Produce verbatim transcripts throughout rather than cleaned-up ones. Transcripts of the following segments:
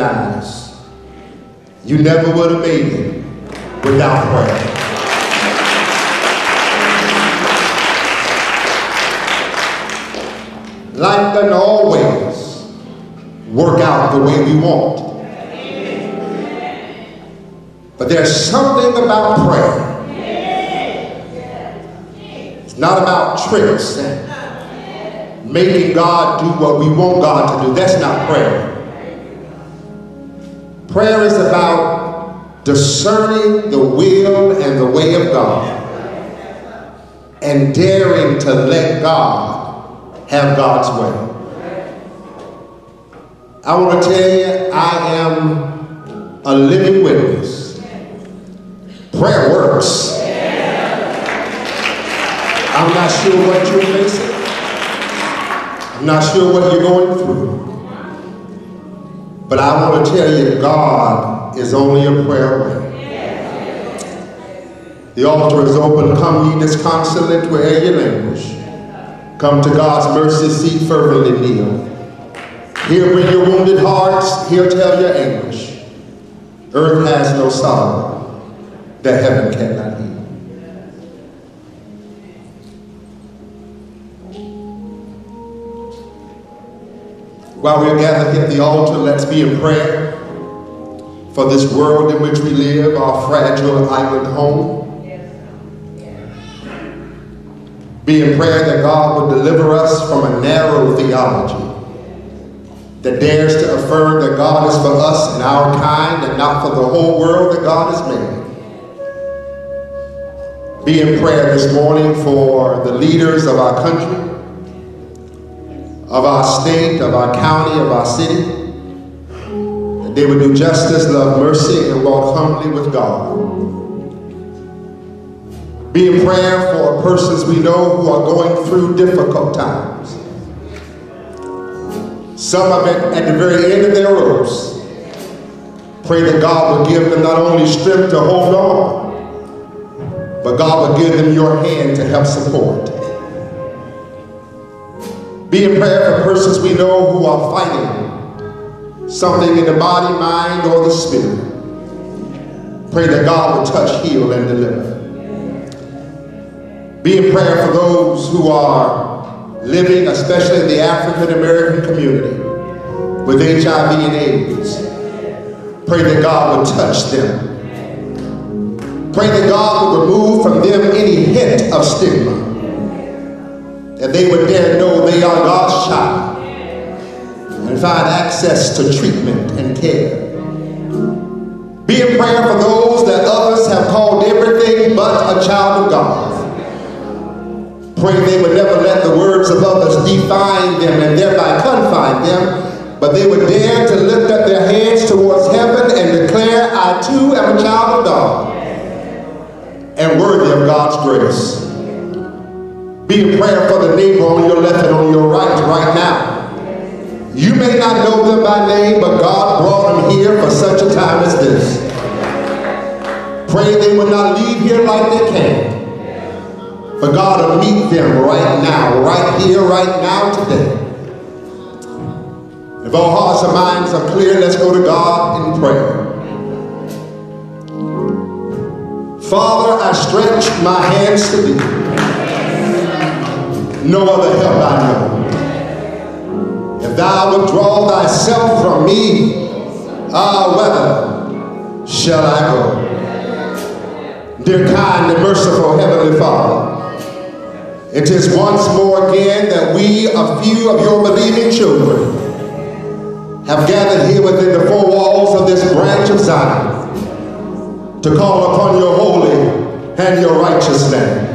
recognize you never would have made it without prayer. Life doesn't always work out the way we want. But there's something about prayer. It's not about tricks and making God do what we want God to do. That's not prayer. Prayer is about discerning the will and the way of God and daring to let God have God's way. I want to tell you, I am a living witness. Prayer works. I'm not sure what you're facing. I'm not sure what you're going through. But I want to tell you, God is only a prayer away. The altar is open. Come ye disconsolate where'er you languish. Come to God's mercy seat, fervently kneel. Here bring your wounded hearts, here tell your anguish. Earth has no sorrow that heaven cannot heal. While we're gathered at the altar, let's be in prayer for this world in which we live, our fragile island home. Be in prayer that God would deliver us from a narrow theology that dares to affirm that God is for us and our kind and not for the whole world that God has made. Be in prayer this morning for the leaders of our country, of our state, of our county, of our city, that they would do justice, love mercy, and walk humbly with God. Be in prayer for persons we know who are going through difficult times. Some of it at the very end of their ropes. Pray that God will give them not only strength to hold on, but God will give them your hand to help support. Be in prayer for persons we know who are fighting something in the body, mind, or the spirit. Pray that God will touch, heal, and deliver. Be in prayer for those who are living, especially in the African American community, with H I V and AIDS. Pray that God will touch them. Pray that God will remove from them any hint of stigma, that they would dare know they are God's child and find access to treatment and care. Be in prayer for those that others have called everything but a child of God. Pray they would never let the words of others define them and thereby confine them, but they would dare to lift up their hands towards heaven and declare, I too am a child of God and worthy of God's grace. Be in prayer for the neighbor on your left and on your right right now. You may not know them by name, but God brought them here for such a time as this. Pray they will not leave here like they came. But God will meet them right now, right here, right now, today. If our hearts and minds are clear, let's go to God in prayer. Father, I stretch my hands to thee. No other help I know. If thou withdraw thyself from me, ah, whither shall I go? Dear kind and merciful Heavenly Father, it is once more again that we, a few of your believing children, have gathered here within the four walls of this branch of Zion to call upon your holy and your righteous name.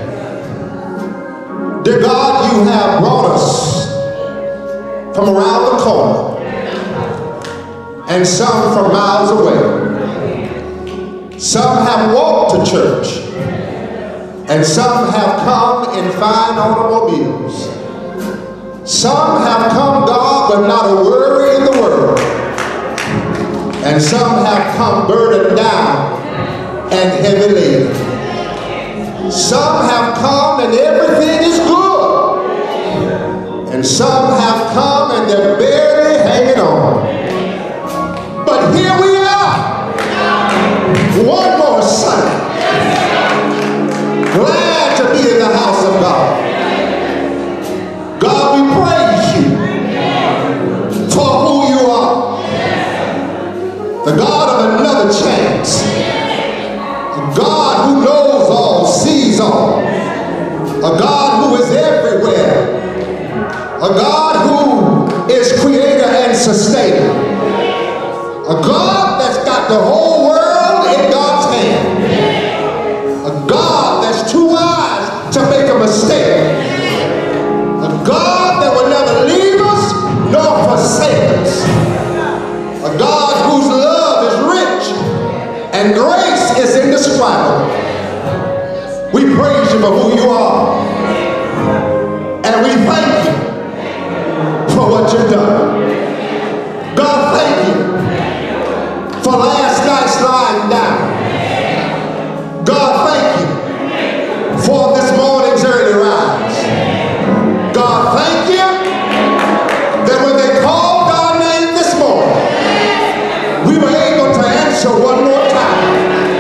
Dear God, you have brought us from around the corner and some from miles away. Some have walked to church and some have come in fine automobiles. Some have come, God, with not a worry in the world. And some have come burdened down and heavy laden. Some have come and everything is good. And some have come and they're barely hanging on. But the God of another chance, a God who knows all, sees all, a God who is everywhere, a God who is creator and sustainer, a God that's got the whole world in God's hand, a God that's too wise to make a mistake, a God that will never leave us nor forsake us, a God whose love is rich and grace is indescribable. We praise you for who you are, and we thank you for what you've done. God, thank you for last night's lying down. God, thank you for this morning's early rise. God, thank you that when they called our name this morning, we were able to answer one more time.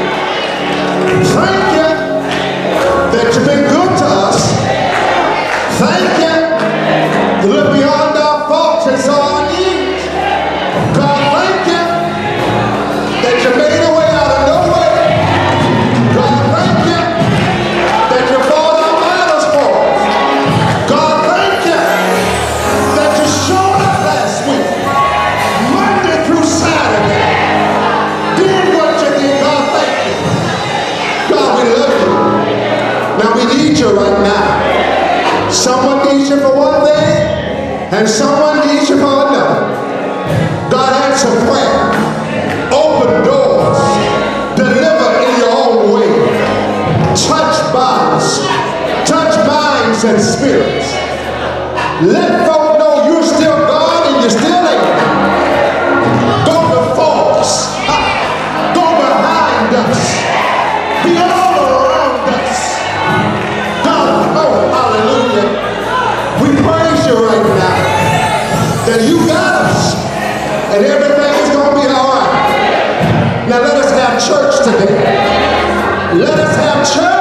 Thank you that you've been good to us. Thank you. You look beyond our faults and saw our needs. God, thank you that you made a way out of no way. God, thank you that you fought our battles for us. God, thank you that you showed up last week, Monday through Saturday, did what you did. God, thank you. God, we love you. Now we need you right now. Someone needs you for one thing, and someone needs you for another. God, answer prayer. Open doors. Deliver in your own way. Touch bodies. Touch minds and spirits. Let folk know you're still God and you're still able. Go before us. Go behind us. Be all around us. God, oh, hallelujah. We praise you right now that you got us and everything is going to be all right. Now let us have church today. Let us have church.